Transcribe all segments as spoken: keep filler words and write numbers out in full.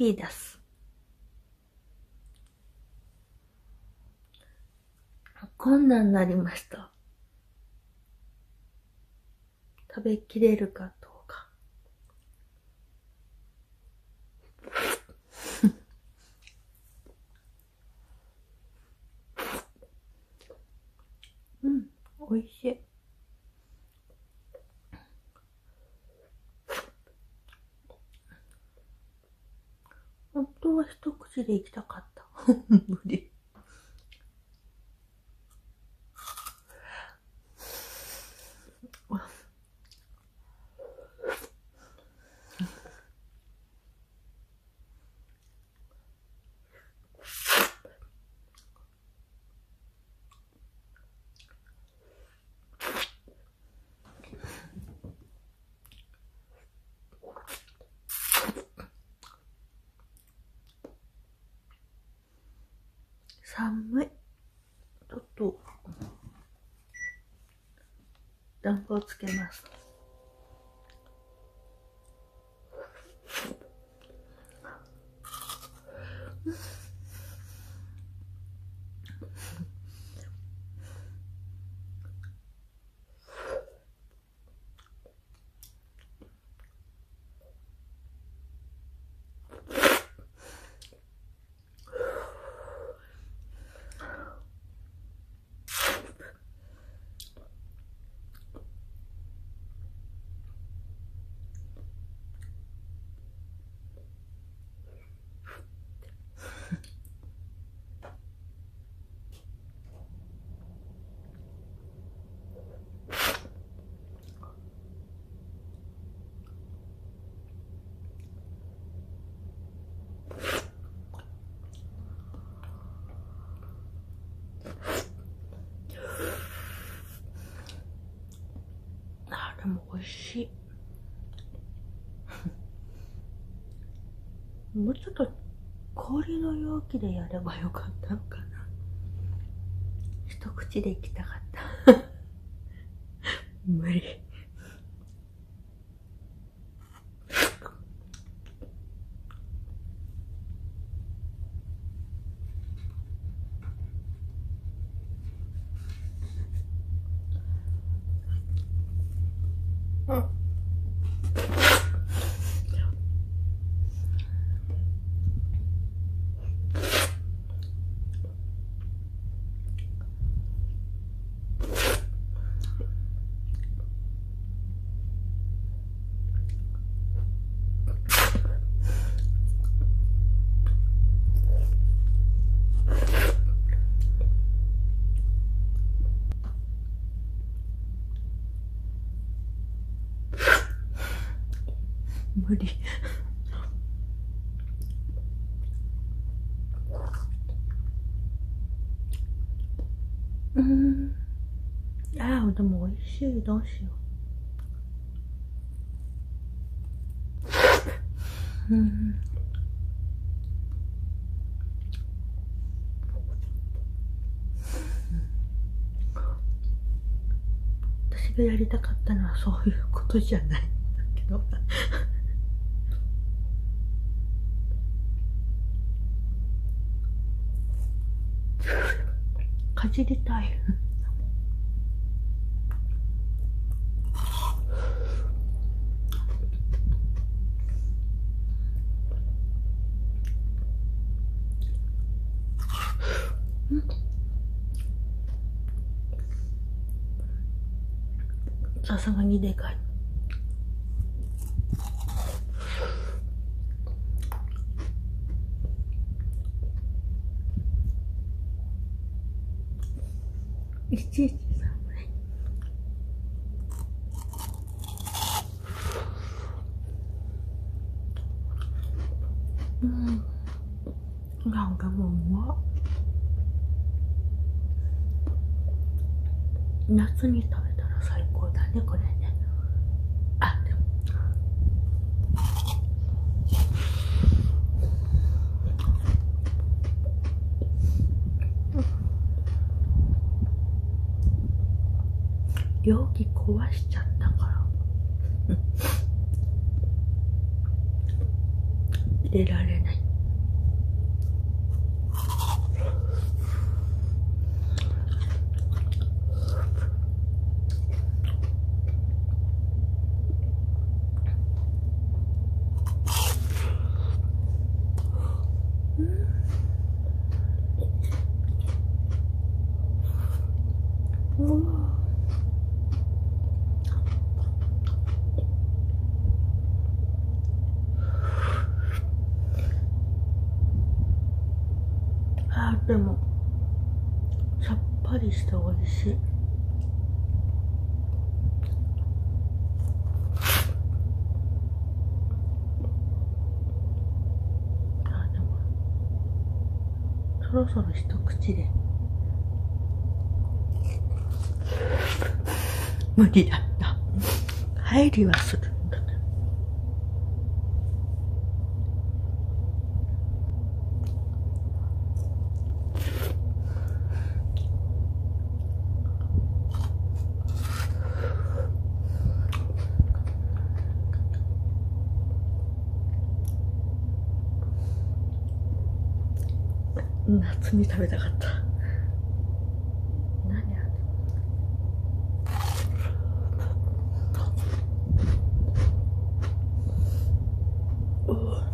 フィーダス。こんなんなりました。食べきれるかどうか。うん、美味しい。本当は一口でいきたかった。無理。寒い。ちょっと暖房つけます。あ、でも美味しい。もうちょっと氷の容器でやればよかったのかな。一口でいきたかった。無理。うん。無理。うーん。ああ、でも美味しい。どうしよう。うん。私がやりたかったのはそういうことじゃないんだけど。かじりたい。さすがにでかい。いちいち寒い。うん。なんかもううまっ。夏に食べたら最高だね、これね。あ、でも容器壊しちゃったかられられない。あーでもさっぱりしておいしい。あでもそろそろ一口で無理だった。入りはするんだけど。夏に食べたかった。何あれ。うわ。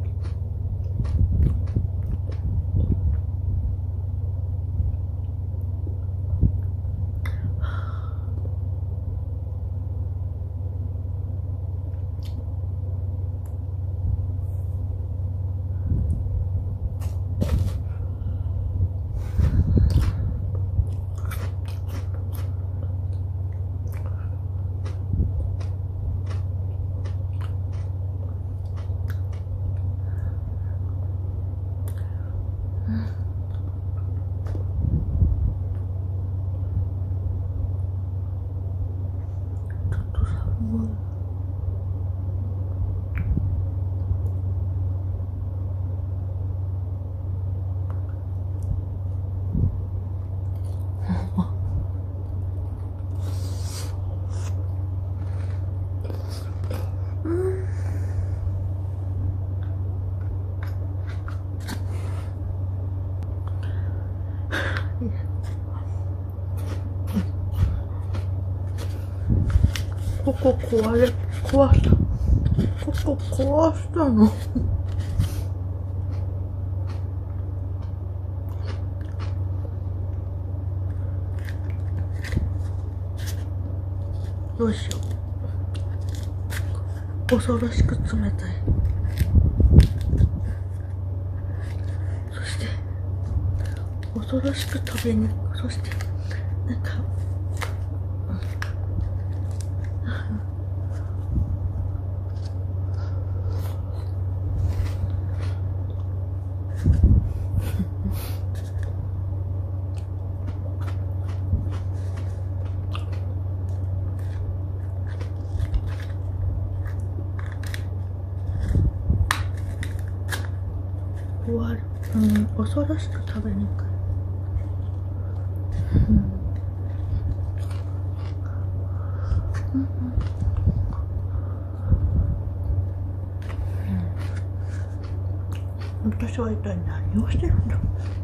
ここ壊れ、壊した。ここ壊したの。どうしよう。恐ろしく冷たい。そして、恐ろしく飛びに、そして、なんか、終わる。うん、恐ろしく食べにくい。うんうんうん、私は一体何をしてるんだ。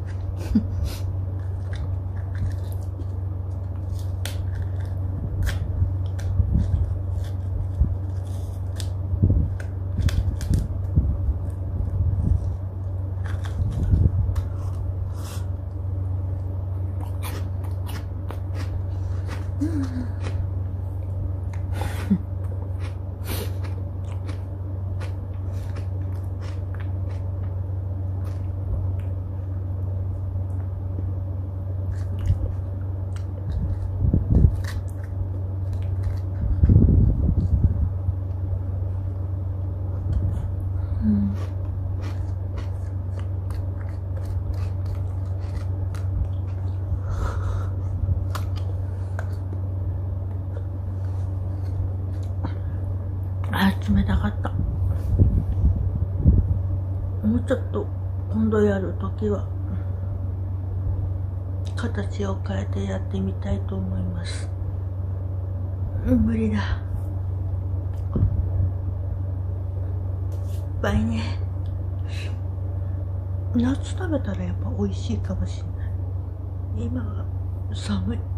あ、冷たかった。もうちょっと今度やるときは形を変えてやってみたいと思います。無理だ。バイね。 夏食べたらやっぱ美味しいかもしれない。今は寒い。